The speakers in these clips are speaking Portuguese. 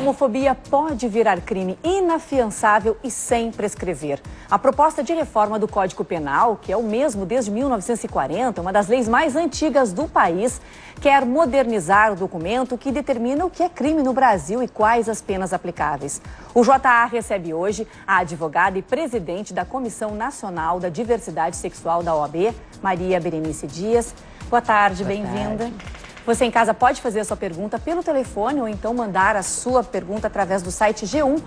homofobia pode virar crime inafiançável e sem prescrever. A proposta de reforma do Código Penal, que é o mesmo desde 1940, uma das leis mais antigas do país, quer modernizar o documento que determina o que é crime no Brasil e quais as penas aplicáveis. O JA recebe hoje a advogada e presidente da Comissão Nacional da Diversidade Sexual da OAB, Maria Berenice Dias. Boa tarde, bem-vinda. Você em casa pode fazer a sua pergunta pelo telefone ou então mandar a sua pergunta através do site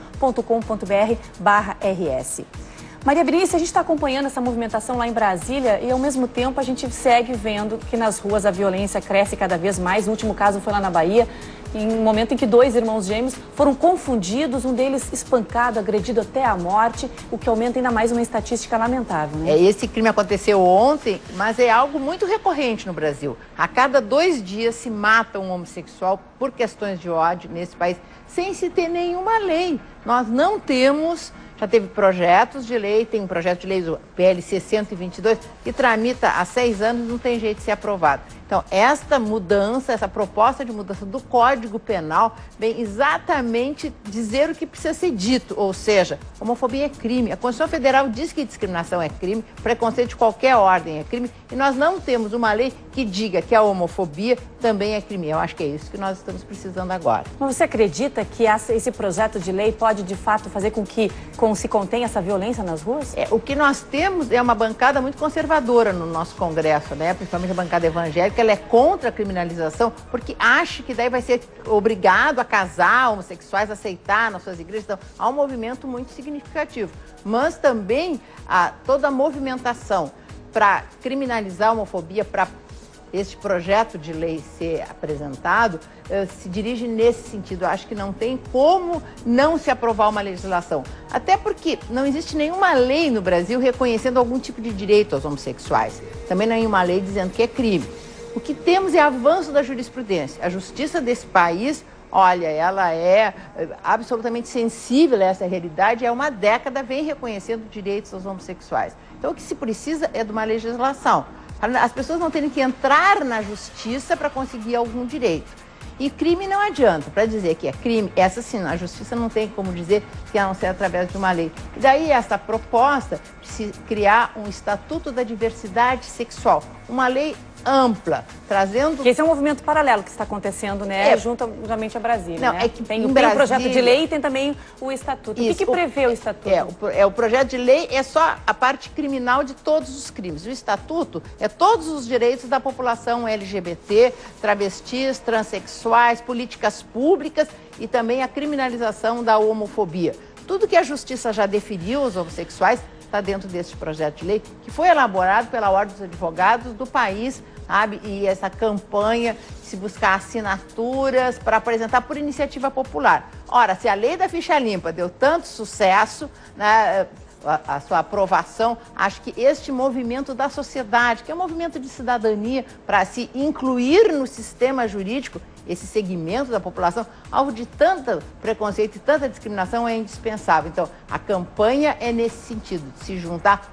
g1.com.br/rs. Maria Berenice, a gente está acompanhando essa movimentação lá em Brasília e, ao mesmo tempo, a gente segue vendo que nas ruas a violência cresce cada vez mais. O último caso foi lá na Bahia, em um momento em que 2 irmãos gêmeos foram confundidos, um deles espancado, agredido até a morte, o que aumenta ainda mais uma estatística lamentável, né? Esse crime aconteceu ontem, mas é algo muito recorrente no Brasil. A cada 2 dias se mata um homossexual por questões de ódio nesse país, sem se ter nenhuma lei. Nós não temos... Já teve projetos de lei, tem um projeto de lei do PLC 122, que tramita há 6 anos e não tem jeito de ser aprovado. Então, esta mudança, essa proposta de mudança do Código Penal vem exatamente dizer o que precisa ser dito, ou seja, homofobia é crime. A Constituição Federal diz que discriminação é crime, preconceito de qualquer ordem é crime, e nós não temos uma lei que diga que a homofobia também é crime. Eu acho que é isso que nós estamos precisando agora. Mas você acredita que esse projeto de lei pode, de fato, fazer com que se contenha essa violência nas ruas? O que nós temos é uma bancada muito conservadora no nosso Congresso, né? Principalmente a bancada evangélica. Ela é contra a criminalização porque acha que daí vai ser obrigado a casar homossexuais, a aceitar nas suas igrejas. Então, há um movimento muito significativo. Mas também toda a movimentação para criminalizar a homofobia, para este projeto de lei ser apresentado, se dirige nesse sentido. Eu acho que não tem como não se aprovar uma legislação. Até porque não existe nenhuma lei no Brasil reconhecendo algum tipo de direito aos homossexuais. Também não é nenhuma lei dizendo que é crime. O que temos é avanço da jurisprudência. A justiça desse país, olha, ela é absolutamente sensível a essa realidade. Há uma década vem reconhecendo direitos aos homossexuais. Então o que se precisa é de uma legislação. As pessoas não terem que entrar na justiça para conseguir algum direito. E crime não adianta. Para dizer que é crime, essa sim, a justiça não tem como dizer que a não ser através de uma lei. E daí essa proposta de se criar um Estatuto da Diversidade Sexual, uma lei ampla, trazendo... Esse é um movimento paralelo que está acontecendo, né? Juntamente a Brasília, não, né? É que tem o projeto de lei e tem também o Estatuto. O que prevê o Estatuto? O projeto de lei é só a parte criminal de todos os crimes. O Estatuto é todos os direitos da população LGBT, travestis, transexuais, políticas públicas e também a criminalização da homofobia. Tudo que a Justiça já definiu aos homossexuais está dentro desse projeto de lei, que foi elaborado pela Ordem dos Advogados do país, sabe? E essa campanha de se buscar assinaturas para apresentar por iniciativa popular. Ora, se a lei da ficha limpa deu tanto sucesso, né, a sua aprovação, acho que este movimento da sociedade, que é um movimento de cidadania para se incluir no sistema jurídico, esse segmento da população, alvo de tanto preconceito e tanta discriminação, é indispensável. Então, a campanha é nesse sentido, de se juntar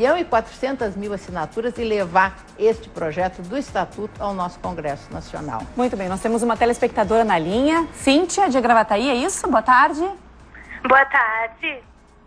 1.400.000 assinaturas e levar este projeto do Estatuto ao nosso Congresso Nacional. Muito bem, nós temos uma telespectadora na linha, Cíntia, de Gravataí, é isso? Boa tarde. Boa tarde.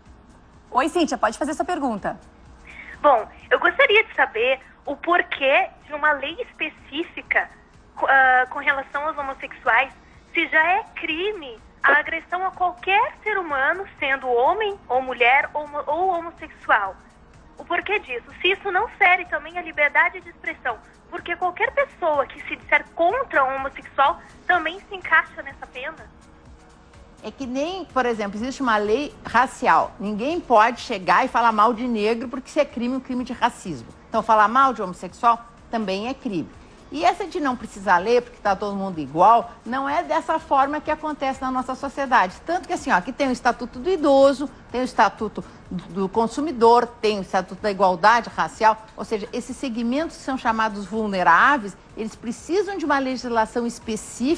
Oi, Cíntia, pode fazer sua pergunta. Bom, eu gostaria de saber o porquê de uma lei específica com relação aos homossexuais, se já é crime a agressão a qualquer ser humano, sendo homem ou mulher ou homossexual. O porquê disso? Se isso não fere também a liberdade de expressão, porque qualquer pessoa que se disser contra um homossexual também se encaixa nessa pena? É que nem, por exemplo, existe uma lei racial. Ninguém pode chegar e falar mal de negro porque isso é crime, um crime de racismo. Então, falar mal de homossexual também é crime. E essa de não precisar ler, porque está todo mundo igual, não é dessa forma que acontece na nossa sociedade. Tanto que assim, ó, aqui tem o Estatuto do Idoso, tem o Estatuto do Consumidor, tem o Estatuto da Igualdade Racial, ou seja, esses segmentos que são chamados vulneráveis, eles precisam de uma legislação específica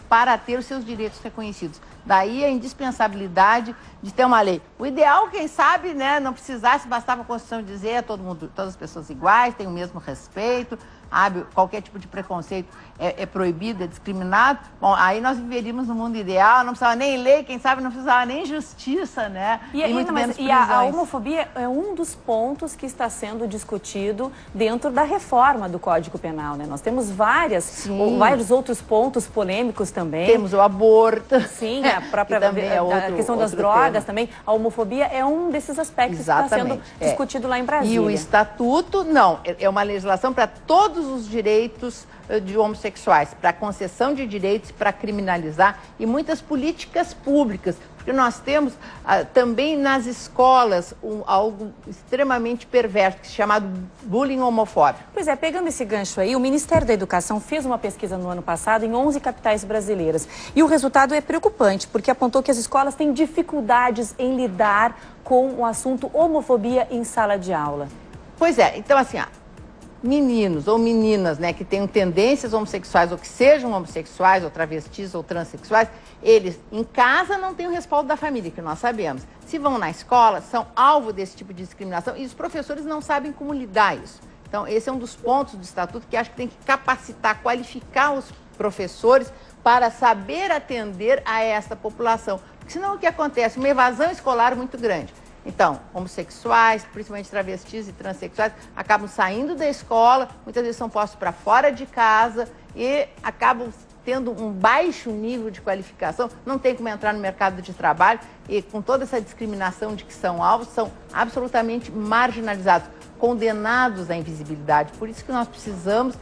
para ter os seus direitos reconhecidos. Daí a indispensabilidade de ter uma lei. O ideal, quem sabe, né, não precisasse, bastava a Constituição dizer todo mundo, todas as pessoas iguais, têm o mesmo respeito, qualquer tipo de preconceito é proibido, é discriminado. Bom, aí nós viveríamos no mundo ideal, não precisava nem lei, quem sabe não precisava nem justiça, né? E a homofobia é um dos pontos que está sendo discutido dentro da reforma do Código Penal, né? Nós temos vários outros pontos polêmicos também. Temos o aborto. Sim, a própria a questão das drogas também. A homofobia é um desses aspectos que está sendo discutido lá em Brasília. E o Estatuto, não, é uma legislação para todos os direitos de homossexuais, para concessão de direitos, para criminalizar, e muitas políticas públicas, porque nós temos também nas escolas algo extremamente perverso, chamado bullying homofóbico. Pois é, pegando esse gancho aí, o Ministério da Educação fez uma pesquisa no ano passado em 11 capitais brasileiras, e o resultado é preocupante, porque apontou que as escolas têm dificuldades em lidar com o assunto homofobia em sala de aula. Pois é, então assim, meninos ou meninas, né, que tenham tendências homossexuais ou que sejam homossexuais ou travestis ou transexuais, eles em casa não têm o respaldo da família, que nós sabemos. Se vão na escola, são alvo desse tipo de discriminação e os professores não sabem como lidar isso. Então, esse é um dos pontos do Estatuto que acho que tem que capacitar, qualificar os professores para saber atender a essa população. Porque senão o que acontece? Uma evasão escolar muito grande. Então, homossexuais, principalmente travestis e transexuais, acabam saindo da escola, muitas vezes são postos para fora de casa e acabam tendo um baixo nível de qualificação, não tem como entrar no mercado de trabalho e com toda essa discriminação de que são alvos, são absolutamente marginalizados, condenados à invisibilidade. Por isso que nós precisamos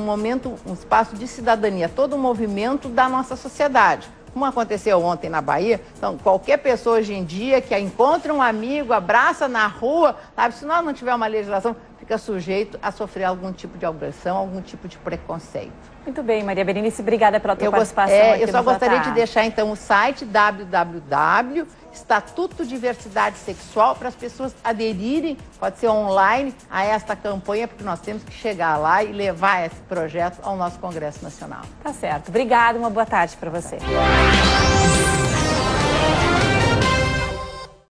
um espaço de cidadania, todo um movimento da nossa sociedade. Como aconteceu ontem na Bahia, então qualquer pessoa hoje em dia que encontra um amigo, abraça na rua, sabe, se nós não tiver uma legislação, fica sujeito a sofrer algum tipo de agressão, algum tipo de preconceito. Muito bem, Maria Berenice, obrigada pela tua participação aqui. Eu só gostaria de deixar então o site www.Estatuto Diversidade Sexual para as pessoas aderirem, pode ser online, a esta campanha, porque nós temos que chegar lá e levar esse projeto ao nosso Congresso Nacional. Tá certo. Obrigada, uma boa tarde para você.